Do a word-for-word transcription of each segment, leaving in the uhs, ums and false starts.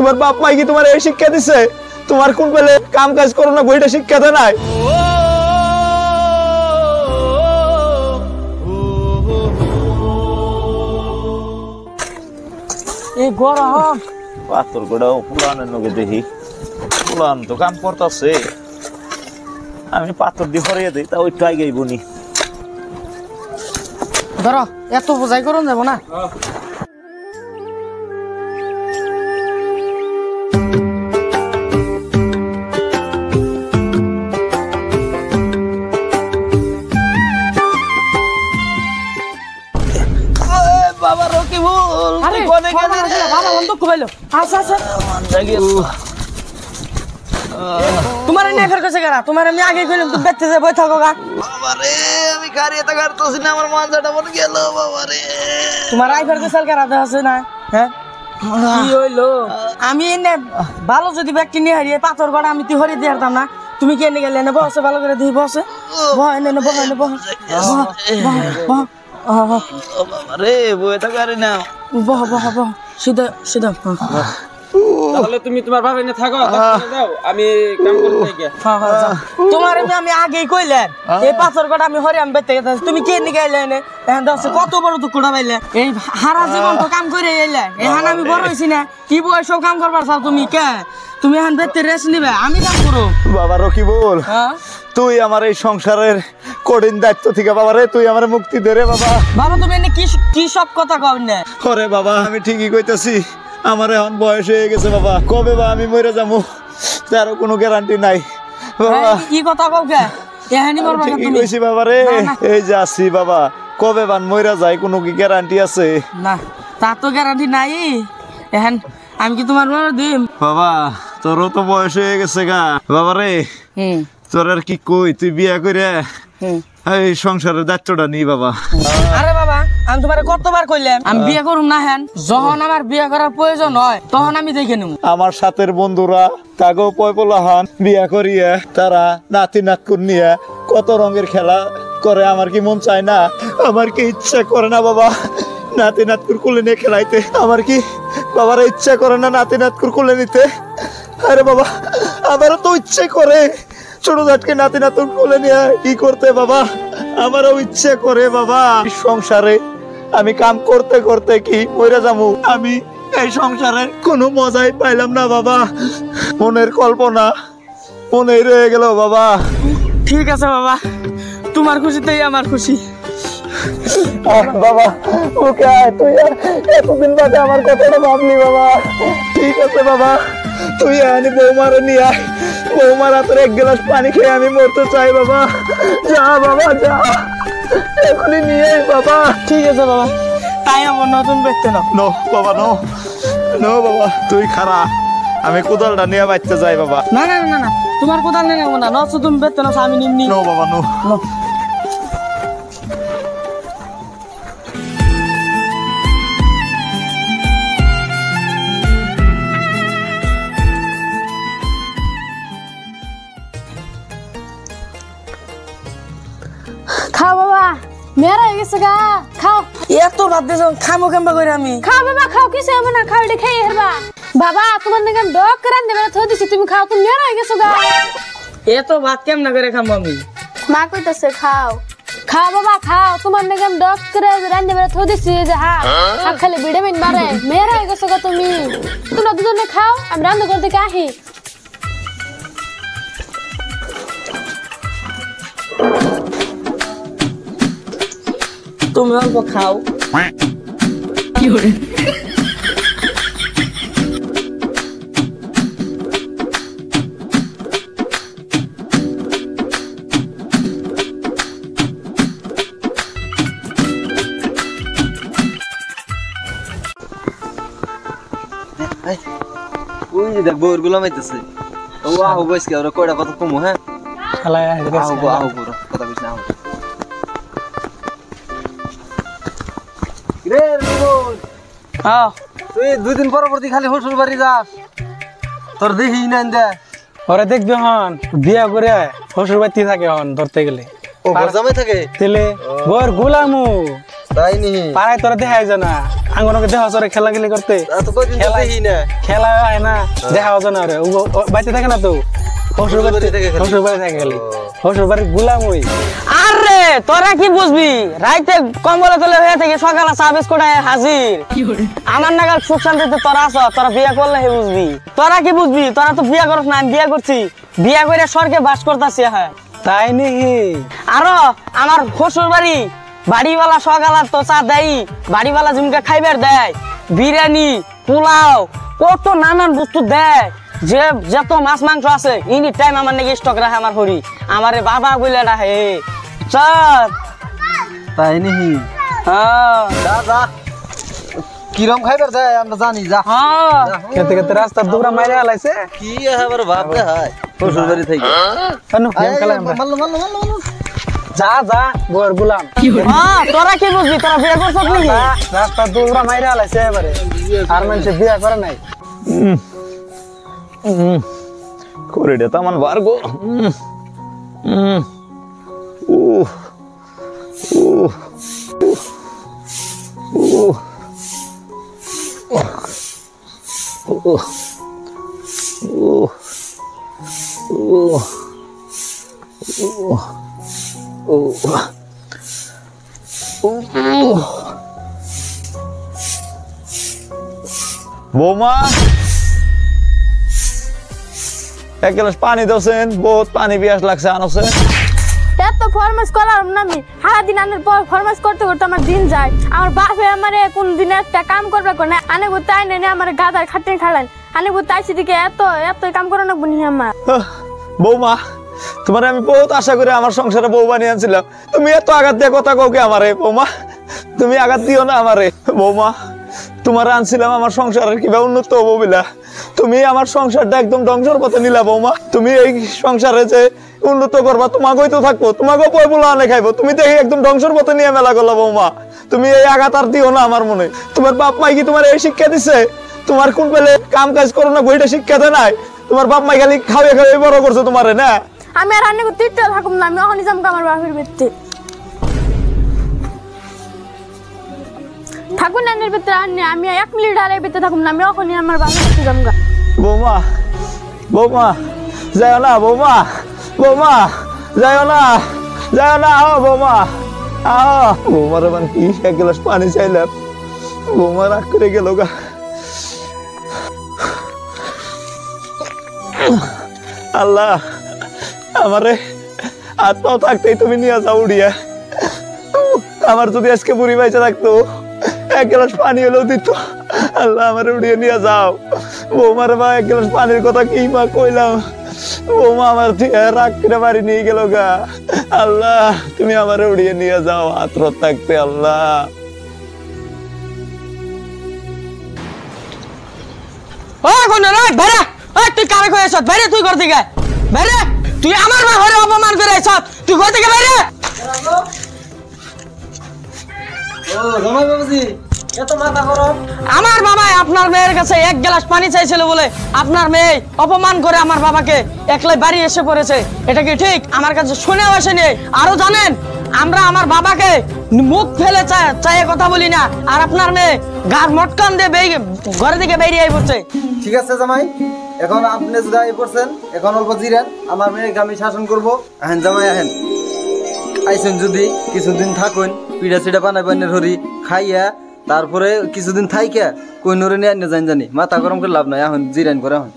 তোমার বাপ মাই কি তোমার এই শিক্ষা দিছে? তোমার কোন বেলে কাম কাজ করো না বইটা শিক্ষা দেয় নাই? এই গরম পাথর গোড়াও পুরানের নগে দেখি পুরান তো কাম করতেছে, আমি পাথর দিয়ে হরিয়ে দিই তা ওই টাই গাইব নি। ধরো এত বোঝাই করুন যাবো না। বাবা রকি বল আরে কোনে গেলি রে? বাবা বন্ধ কইলো আচ্ছা আচ্ছা জাগি তোমার এনে ফের কইছে কারা? তোমার আমি আগে কইলাম তুমি বেতে যাই বই থাকো গা। বাবা রে আমি গাড়িতে কাটতেছি না, আমার মানজাটা মন গেল বাবা রে। তোমার আই ফের কইছাল কারা আছে না? হ্যাঁ কি হইলো? আমি এনে ভালো যদি ব্যক্তি নিয়ে হারিয়ে পাথর গড়া আমি তুই হরি দিয়ে দিতাম না। তুমি কি এনে গেলে এনে বসে ভালো করে দিই বসে বহ এনে এনে বহ এনে বহ বহ বহ বাবা রে বই তো গাড়ি না বহ বহ বহ সিধা সিধা। তাহলে তুমি তোমার ভাবে না থাকো, দাও আমি কাম করে যাই গে। হ্যাঁ হ্যাঁ যাও। তোমার আমি আমি আগেই কইলেন এই পাথর কটা আমি হরি আমি বেতে গেছি, তুমি কে নিয়ে গেলে এনে এখন দশ কত বড় তো কোড়া পাইলে এই হারা জীবন তো কাম করে এলে এখন আমি বড় হইছি না কি বয়স সব কাম করবার চাও তুমি কে? তুমি এখন বেতে রেস্ট নিবে আমি কাম করো। বাবা রকি বল হ্যাঁ তুই আমার এই সংসারের কঠিন দায়িত্ব থেকে বাবা রে তুই আমার মুক্তি দে রে বাবা। বাবা তুমি এনে কি কি সব কথা কও না? ওরে বাবা আমি ঠিকই কইতাছি, আমার এখন বয়স হয়ে গেছে বাবা, কবে বা আমি মরে যাবো তারও কোনো গ্যারান্টি নাই বাবা। কি কথা কও কে? এহানি মরবা ঠিকই তুমি? কইছি বাবা রে, এই যে আছি বাবা, কবে বান মইরা যায় কোনো কি গ্যারান্টি আছে? না তা তো গ্যারান্টি নাই। এখন আমি কি তোমার মনে দিম? বাবা তোরও তো বয়স হয়ে গেছে গা বাবা রে, হুম তোর আর কি কই, তুই বিয়া করে হুম এই সংসারের দায়িত্বটা নি বাবা। আরে বাবা আমি তোমার কতবার কইলাম আমি বিয়ে করুম না, হেন যখন আমার বিয়ে করার প্রয়োজন হয় তখন আমি দেখে নেব। আমার সাথের বন্ধুরা তাগো পয়পলাহান বিয়া করিয়া তারা নাতি নাতকুর নিয়ে কত রঙের খেলা করে, আমার কি মন চায় না? আমার কি ইচ্ছা করে না বাবা নাতি নাতকুর কোলে নিয়ে খেলাইতে? আমার কি বাবার ইচ্ছা করে না নাতি নাতকুর কোলে নিতে? আরে বাবা আমারও তো ইচ্ছে করে ছোট জাটকে নাতি নাতুর কোলে নিয়ে কি করতে বাবা, আমারও ইচ্ছে করে বাবা। সংসারে আমি কাম করতে করতে কি মরে যাবো? আমি এই সংসারে কোনো মজাই পাইলাম না বাবা, মনের কল্পনা মনে রয়ে গেল বাবা। ঠিক আছে বাবা, তোমার খুশিতেই আমার খুশি। বাবা ওকে তুই এতদিন বাদে আমার কথাটা ভাবলি বাবা। ঠিক আছে বাবা তুই আনি বৌমারে নিয়ে আয়, বৌমার হাতের এক গ্লাস পানি খেয়ে আমি মরতে চাই বাবা। যা বাবা যা এখনই নিয়ে বাবা। ঠিক আছে বাবা, তাই আমার নতুন দেখতে নাও। নো বাবা নো নো বাবা তুই খারা, আমি কোদালটা নিয়ে বাচ্চা যাই বাবা। না না না না তোমার কোথাও নেই না নষ্ট তুমি বেতে নাও, আমি নিমনি। নো বাবা নো নো খাও বাবা মেরা হয়ে গেছে গা, খাও। এত ভাত দিয়েছ খামো কেমবা করে আমি? খাও বাবা খাও, কিছু হবে না, খাও এটা খেয়ে হেরবা। বাবা তোমার নাকি ডক রান দেবে থই দিছি, তুমি খাও, তুমি মেরা হয়ে গেছো গা। এত ভাত কেমন করে খামো আমি? মা কইতাছে খাও খাও বাবা খাও, তোমার নাকি ডক রান দেবে থই দিছি যে হ্যাঁ আর খালি ভিটামিন বাড়ে, মেরা হয়ে গেছো গা তুমি। তোমরা দুজনে খাও, আমি রান্না করতে আহি। তুমি অল্প খাও। কি করে ওই যে দেখ বউর গুলাম আইতেছে, ও আহো বয়স কে ওরা কয়টা কথা কমু। হ্যাঁ খালাই আহি রে, আহো আহো পুরো কথা কইছ না। আহো রে বল, হ্যাঁ তুই দুই দিন পর পরতি খালি শ্বশুর বাড়ি যাস, তোর দেখি না দে। ওরে দেখবি হন বিয়া করে শ্বশুর বাড়িতে থাকে হন ধরতে গেলে। ও ঘর জামাই থাকে তেলে বর গোলামু তাই নি পাড়ায় তোরা দেখাই জানা আঙ্গনকে দেখা সরে খেলা খেলি করতে খেলা খেলা হয় না দেখা যায় না রে বাইতে থাকে না তো শ্বশুর বাড়ি শ্বশুর বাড়ি থাকে খালি শ্বশুর বাড়ির গুলাম ওই আরে তোরা কি বুঝবি রাইতে কম্বলে তলে হয়ে থেকে সকালে চা বিস্কুট হাজির আমার নাগাল সুখ শান্তিতে তোরা আছো তোরা বিয়া করলে হে বুঝবি তোরা কি বুঝবি তোরা তো বিয়া করছ না আমি বিয়া করছি বিয়া করে স্বর্গে বাস করতেছি হ্যাঁ তাই নাকি আরো আমার শ্বশুর বাড়ি বাড়িওয়ালা সকালে তো চা দেয় বাড়িওয়ালা জিমকে খাইবার দেয় বিরিয়ানি পোলাও কত নানান বস্তু দেয় যে যত মাছ মাংস আছে এনি টাইম আমার নাকি স্টক রাখে আমার হরি আমারে বাবা বলে রাখে চল তাই নাকি হ্যাঁ যা যা কিরম খাইবার যায় আমরা জানি যা হ্যাঁ খেতে খেতে রাস্তার দুবরা মাইরে আলাইছে কি আবার ভাব দে হাই শ্বশুর বাড়ি থেকে কেন গেম খেলা আমরা মাল্লো মাল্লো মাল্লো মাল্লো যা যা গোর গুলাম হ্যাঁ তোরা কি বুঝবি তোরা বিয়ে করছ নাকি রাস্তার দুবরা মাইরে আলাইছে এবারে আর মানুষে বিয়া করে নাই করে দে তামান বারগো ও ও ও বৌমা এক গ্লাস পানি দোসেন বহুত পানি পিয়াস লাগছে আনছেন এত ফরমাস করার না আমি সারাদিন আনার পর ফরমাস করতে করতে আমার দিন যায় আমার বাপে আমার কোন দিন একটা কাম করবে কোন আনে গুতে আইনে নে আমার গাদার খাটিয়ে খাড়ান আনে গুতে আইছি দিকে এত এত কাম করে না বুনি আমার বৌমা তোমার আমি বহুত আশা করে আমার সংসারে বউ বানিয়ে আনছিলাম তুমি এত আঘাত দিয়ে কথা কও কি আমারে বৌমা তুমি আঘাত দিও না আমারে বৌমা তোমার আনছিলাম আমার সংসারের কিভাবে উন্নত হবো বিলা তুমি আমার সংসারটা একদম ধ্বংসের পথে নিলা বৌমা তুমি এই সংসারে যে উন্নত করবা তোমাকেই তো থাকবো তোমাকেও পয়বুলা আনে খাইবো তুমি তো একদম ধ্বংসের পথে নিয়ে মেলা করলা বৌমা তুমি এই আঘাত আর দিও না আমার মনে তোমার বাপ মাই কি তোমার এই শিক্ষা দিছে তোমার কোন পেলে কাম কাজ করো না বইটা শিক্ষা দেয় নাই তোমার বাপ মাই খালি খাওয়া খাওয়াই বড় করছো তোমারে না আমি আর আনে গুতে টিটটা থাকুম না আমি অহনি যাম আমার বাপের বেতে থাকুন আনের বেতে আনে আমি এক মিনিট আরে বেতে থাকুম না আমি অহনি আমার বাপের বেতে যাম গা বৌমা বৌমা যাও না বৌমা বৌমা যাও না যাও না আও বৌমা আও বৌমার মানে কি এক গ্লাস পানি চাইলাম বৌমা রাগ করে গেল গা আল্লাহ আমারে আত্মাও থাকতেই তুমি নিয়ে যাও উড়িয়া আমার যদি আজকে বুড়ি বাইচা থাকতো এক গ্লাস পানি হলেও দিত আল্লাহ আমার উড়িয়ে নিয়ে যাও বৌমার বা এক গ্লাস পানির কথা কি মা কইলাম বৌমা আমার রাগ করে বাড়ি নিয়ে গেল গা আল্লাহ তুমি আমার উড়িয়ে নিয়ে যাও আত্র থাকতে আল্লাহ ও কোন রে বেরে ওই তুই কারে কইছস বেরে তুই ঘর থেকে বেরে তুই আমার মা ঘরে অপমান করে আইছস তুই ঘর থেকে বেরে ও জামাই বাবুজি এত মাথা গরম আমার বাবা আপনার মেয়ের কাছে এক গ্লাস পানি চাইছিল বলে আপনার মেয়ে অপমান করে আমার বাবাকে একলাই বাড়ি এসে পড়েছে এটা কি ঠিক আমার কাছে শুনেও আসেনি আরো জানেন আমরা আমার বাবাকে মুখ ফেলে চায়ে কথা বলি না আর আপনার মেয়ে গার মটকান দিয়ে বেরিয়ে ঘরে থেকে বেরিয়ে পড়ছে ঠিক আছে জামাই এখন আপনি যদি আই পড়ছেন এখন অল্প জিরেন আমার মেয়েকে আমি শাসন করব আহেন জামাই আহেন আইছেন যদি কিছুদিন থাকুন পিঠা চিড়া বানাই বানিয়ে ধরি খাইয়া তারপরে কিছুদিন থাইকা কই নরে নিয়ে আনে জানি জানি মাথা গরম করে লাভ নাই এখন জিরান করে এখন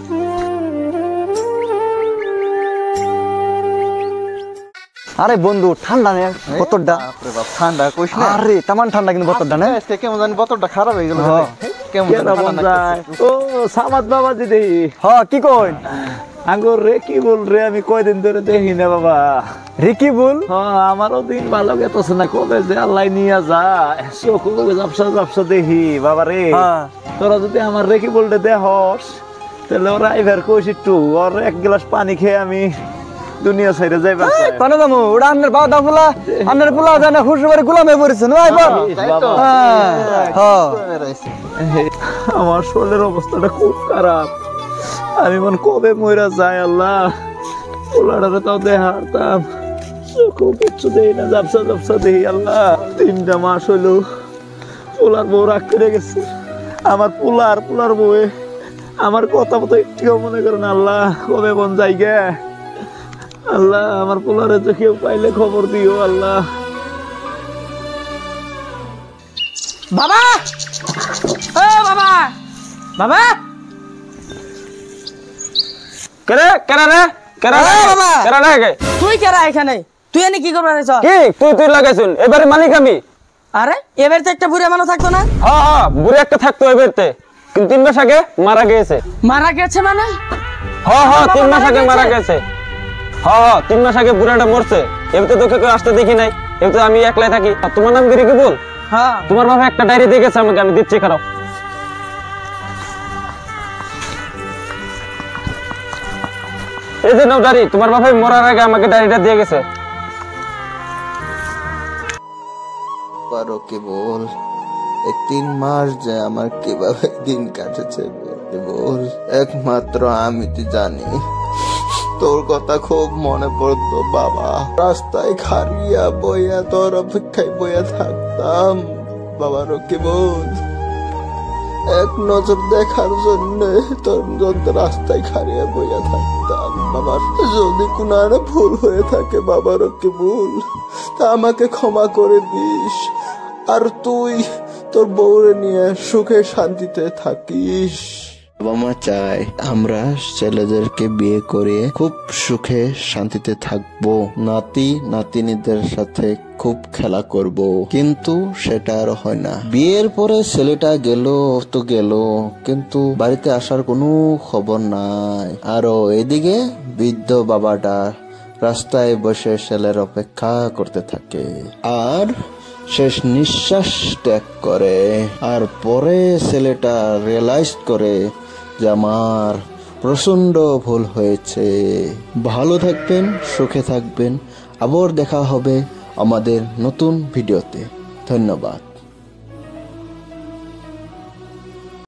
আরে বন্ধু ঠান্ডা নেই বোতলটা ঠান্ডা কইস না আরে তেমন ঠান্ডা কিন্তু বোতলটা না আজকে কেমন জানি বোতলটা খারাপ হয়ে গেল কেমন কেমন যায় ও সামাদ বাবা দিদি হ কি কই আঙ্গুর রে কি বল রে আমি কয়দিন ধরে দেখি না বাবা রিকি বল হ্যাঁ আমারও দিন ভালো গেতেছে না কবে যে আল্লাহ নিয়ে যায় চোখ ব্যবসা ব্যবসা দেখি বাবা রে তোরা যদি আমার রেখি বলতে দেহস তাহলে ওরা এবার কইস একটু ওর এক গ্লাস পানি খেয়ে আমি দুনিয়া ছেড়ে যাইবা পানা দামু ওটা আন্নার বাবা দা ফুলা আন্নার ফুলা জানা হুশুবারে গোলামে পড়েছে না এবার হ্যাঁ আমার শরীরের অবস্থাটা খুব খারাপ আমি মন কবে মইরা যায় আল্লাহ পোলাটারে তাও দেখাতাম চোখও কিচ্ছু দেই না জাপসা জাপসা দেই আল্লাহ তিনটা মাস হইলো পোলার বউ রাগ করে গেছে, আমার পোলার পোলার বউয়ে আমার কথা মতো একটুও মনে করে না। আল্লাহ কবে বন যাই গে, আল্লাহ আমার পোলারে তো কেউ পাইলে খবর দিও আল্লাহ। বাবা, ও বাবা, বাবা, কেরে কেরে রে কেরে এ বাবা। কেরে রে তুই কেরা এখানে? তুই এনে কি করবার এসেছ? কি তুই তুই লাগাইছুন এবারে মালিক আমি। আরে এবার তো একটা বুড়া মানুষ থাকতো না? হ্যাঁ হ্যাঁ বুড়ি একটা থাকতো এবারতে, কিন্তু তিন মাস আগে মারা গিয়েছে। মারা গেছে মানে? হ্যাঁ হ্যাঁ তিন বাবা মাস মারা আগে মারা গেছে? গেছে। হ্যাঁ হ্যাঁ তিন মাস আগে বুড়াটা মরছে। এমনি তোকে কেউ আসতে দেখি নাই, এমনি আমি একলাই থাকি। আর তোমার নাম কি বল? হ্যাঁ তোমার বাবা একটা ডায়েরি দিয়ে গেছে আমাকে, আমি দিচ্ছি খারাপ। এই যে নাও ডায়েরি, তোমার বাবা মরার আগে আমাকে ডায়েরিটা দিয়ে গেছে। পারো কেবল এই তিন মাস যে আমার কিভাবে দিন কাটেছে কেবল একমাত্র আমি তো জানি। তোর কথা খুব মনে পড়তো বাবা, রাস্তায় খারিয়া বইয়া তোর অপেক্ষায় বইয়া থাকতাম বাবার কেবল এক নজর দেখার জন্য তোর জন্য রাস্তায় খারিয়া বইয়া থাকতাম বাবার। যদি কোনো আরে ভুল হয়ে থাকে বাবার কেবল তা আমাকে ক্ষমা করে দিস, আর তুই তোর বউরে নিয়ে সুখে শান্তিতে থাকিস। বাবা মা চায় আমরা ছেলেদেরকে বিয়ে করে খুব সুখে শান্তিতে থাকবো, নাতি নাতিনীদের সাথে খুব খেলা করব, কিন্তু সেটা আর হয় না। বিয়ের পরে ছেলেটা গেল তো গেল, কিন্তু বাড়িতে আসার কোনো খবর নাই। আরো এদিকে বৃদ্ধ বাবাটা রাস্তায় বসে ছেলের অপেক্ষা করতে থাকে আর শেষ নিঃশ্বাস ত্যাগ করে। আর পরে ছেলেটা রিয়েলাইজ করে যে আমার প্রচন্ড ভুল হয়েছে। ভালো থাকবেন, সুখে থাকবেন, আবার দেখা হবে আমাদের নতুন ভিডিওতে। ধন্যবাদ।